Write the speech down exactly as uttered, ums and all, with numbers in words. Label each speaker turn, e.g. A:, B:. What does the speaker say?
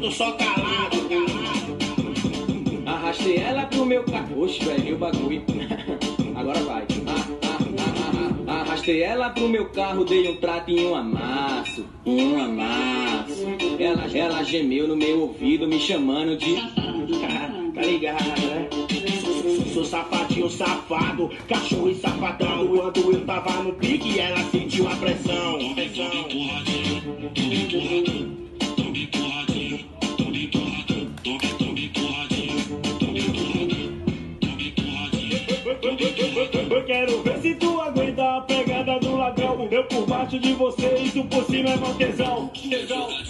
A: tô só calado, calado.
B: Arrastei ela pro meu carro. Oxe, velho, o bagulho. Agora vai. Ah, ah, ah, ah. Arrastei ela pro meu carro, dei um trato em um amasso. Em um amasso. Ela, ela gemeu no meu ouvido, me chamando de.
A: Tá ligado, né? Sou safadinho, safado, cachorro e safadão. Quando eu tava no pique, ela sentiu a pressão. Eu quero ver se tu aguenta a pegada do ladrão. Eu por baixo de você, isso por cima é mó tesão. Tesão.